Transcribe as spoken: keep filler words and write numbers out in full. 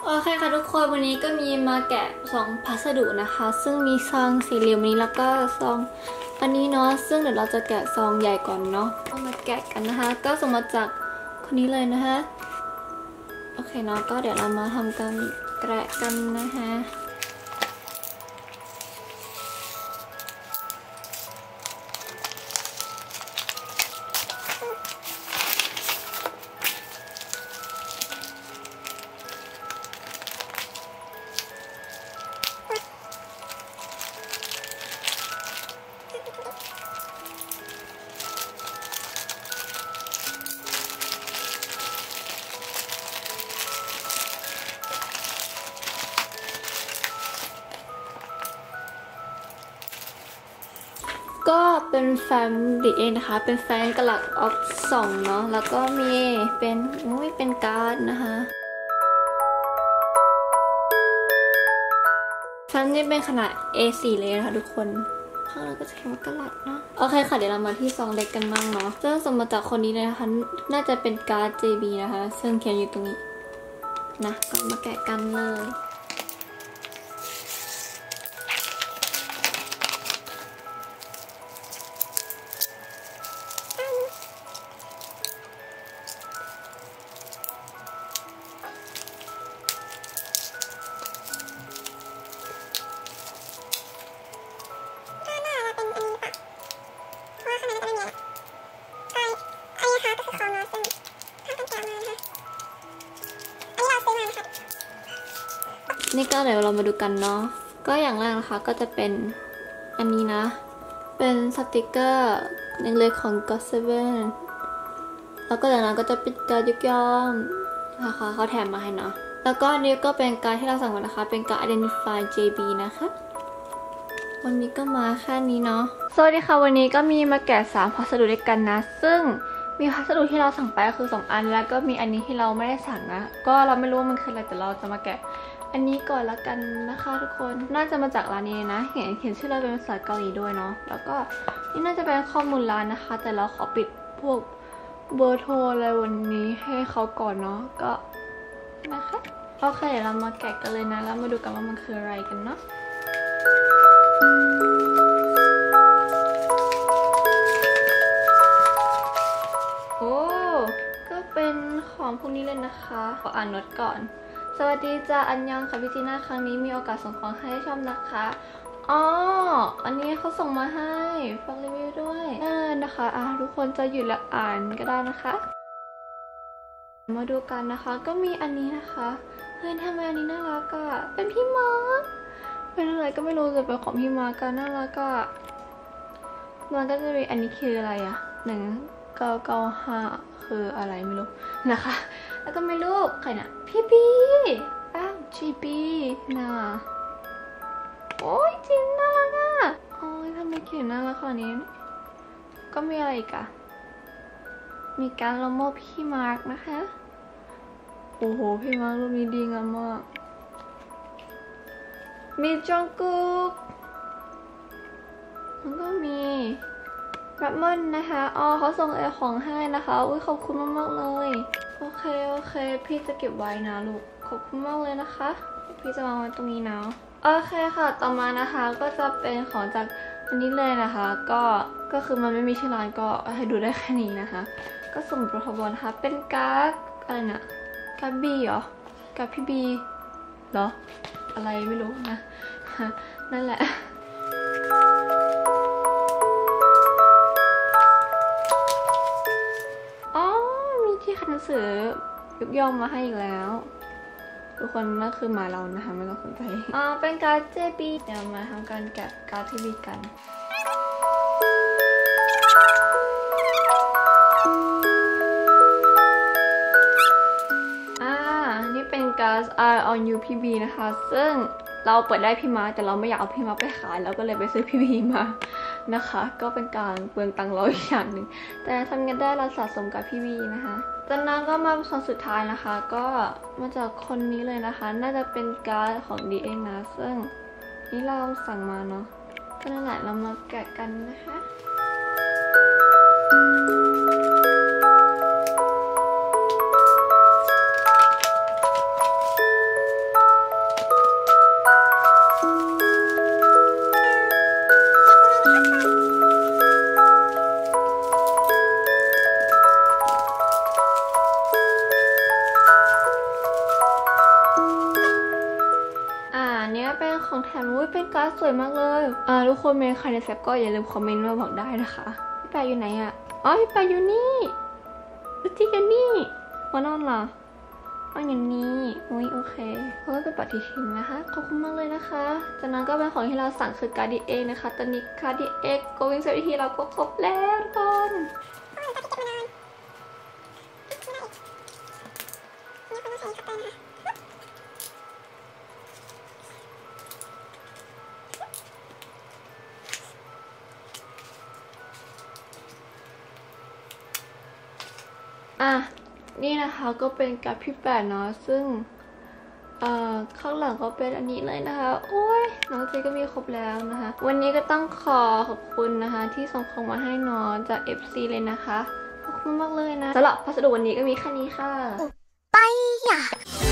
โอเคค่ะทุกคนวันนี้ก็มีมาแกะสองพัสดุนะคะซึ่งมีซองสี่เหลี่ยมนี้แล้วก็ซองอันนี้เนาะซึ่งเดี๋ยวเราจะแกะซองใหญ่ก่อนเนาะเอามาแกะกันนะคะก็ส่งมาจากคนนี้เลยนะคะโอเคเนาะก็เดี๋ยวเรามาทำการแกะกันนะคะก็เป็นแฟนดิเองนะคะเป็นแฟนกระหลักออกสองเนาะแล้วก็มีเป็นอุ้ยเป็นการ์ดนะคะแฟนนี่เป็นขนาด เอ โฟร์ เลยนะคะทุกคนข้างเราก็จะเขียนว่ากระหลัดเนาะโอเคค่ะเดี๋ยวเรามาที่ซองเล็กกันบ้างเนาะซึ่งส่งมาจากคนนี้เลยนะคะน่าจะเป็นการ์ด เจ บี นะคะซึ่งเขียนอยู่ตรงนี้นะก็มาแกะกันเลยนี่ก็เดี๋ยวเรามาดูกันเนาะก็อย่างแรกนะคะก็จะเป็นอันนี้นะเป็นสติกเกอร์เล็กๆของ ก็อต เซเว่น แล้วก็จากนั้นก็จะเป็นการยุกย่อมนะคะเขาแถมมาให้เนาะแล้วก็อันนี้ก็เป็นการที่เราสั่งมานะคะเป็นการ Identify เจ บี นะคะวันนี้ก็มาแค่นี้เนาะสวัสดีค่ะวันนี้ก็มีมาแกะสามพัสดุด้วยกันนะซึ่งมีพัสดุที่เราสั่งไปก็คือสองอันแล้วก็มีอันนี้ที่เราไม่ได้สั่งนะก็เราไม่รู้ว่ามันคืออะไรแต่เราจะมาแกะอันนี้ก่อนละกันนะคะทุกคนน่าจะมาจากร้านนี้นะเห็นเขียนชื่อเราเป็นภาษาเกาหลีด้วยเนาะแล้วก็นี่น่าจะเป็นข้อมูลร้านนะคะแต่เราขอปิดพวกเบอร์โทรอะไรวันนี้ให้เขาก่อนเนาะก็นะคะโอเคเดี๋ยวเรามาแกะกันเลยนะแล้วมาดูกันว่ามันคืออะไรกันเนาะโอ้ก็เป็นของพวกนี้เลยนะคะขออ่านโน้ตก่อนสวัสดีจ้าอันยองค่ะพี่จีน่าครั้งนี้มีโอกาสส่งของให้ชอบนะคะอ๋ออันนี้เขาส่งมาให้ฟังรีวิวด้วยเออนะคะอ่ะทุกคนจะหยุดและอ่านก็ได้นะคะมาดูกันนะคะก็มีอันนี้นะคะเฮ้ยทำไมอันนี้น่ารักอะเป็นพี่มาร์คเป็นอะไรก็ไม่รู้แต่เป็นของพี่มาร์คกันน่ารักอะมันก็จะมีอันนี้คืออะไรอะหนึ่งเก้าเก้าห้าคืออะไรไม่รู้นะคะแล้วก็ไม่รู้ใครนะพี่บีอ้าวจีบีน่ะโอ้ยจินน่ารักอ่ะโอ้ยทำไมเขียนน่ารักขนาดนี้ก็มีอะไรอีกอะมีการละโมบพี่มาร์กนะคะโอ้โหพี่มาร์กรูปนี้ดีงามมากมีจองกุ๊กแล้วก็มีรับมอนนะคะอ๋อเขาส่งเอของให้นะคะอุ้ยขอบคุณมากๆเลยโอเคโอเคพี่จะเก็บไว้นะลูกขอบคุณมากเลยนะคะพี่จะวางไว้ตรงนี้นะโอเคค่ะต่อมานะคะก็จะเป็นของจากอันนี้เลยนะคะก็ก็คือมันไม่มีชื่อร้านก็ให้ดูได้แค่นี้นะคะก็สมประทบนะคะเป็นการ์ดอะไรนะการ์ดบีเหรอการ์ดพี่บีเหรออะไรไม่รู้นะนั่นแหละที่หนังสือยกย่องมาให้อีกแล้วทุกคนนั่นคือหมาเรานะคะไม่ต้องสนใจอ่าเป็นการ์ด เจ บี เดี๋ยวมาทำการแกะการ์ดที่บีกันอ่านี่เป็นการ์ด Eye on You พี่บีนะคะซึ่งเราเปิดได้พี่มาแต่เราไม่อยากเอาพี่มาไปขายเราก็เลยไปซื้อพี่บีมานะคะก็เป็นการเปลืองตังค์เราอีกอย่างหนึ่งแต่ทำกันได้เราสะสมกับพี่บีนะคะจากนั้นก็มาคนสุดท้ายนะคะก็มาจากคนนี้เลยนะคะน่าจะเป็นการ์ดของดีเองนะซึ่งนี่เราสั่งมาเนาะก็นั่นแหละเรามาแกะกันนะคะ อของแถมอุ้ยเป็นการ์ดสวยมากเลยอ่าทุกคนเมนใครในแฟบก็อย่าลืมคอมเมนต์มาบอกได้นะคะพี่แปะอยู่ไหนอะอ๋อพี่แปะอยู่นี่ที่กันนี่มานอนเหรออ๋ออย่างนี้อุ้ยโอเคเพราะว่าเป็นปฏิทินนะคะขอบคุณมากเลยนะคะจากนั้นก็เป็นของที่เราสั่งคือการ์ดดีเอ็กนะคะตอนนี้การ์ดดีเอ็กโกวิ่งเซอร์ที่เราก็ครบแล้วทุกคนอ่ะนี่นะคะก็เป็นกับพี่แปดเนาะซึ่งเอ่อข้างหลังก็เป็นอันนี้เลยนะคะโอ้ยน้องเจก็มีครบแล้วนะคะวันนี้ก็ต้องขอขอบคุณนะคะที่ส่งของมาให้น้องจาก เอฟ ซี เลยนะคะขอบคุณมากเลยนะสำหรับพัสดุวันนี้ก็มีแค่นี้ค่ะไป呀。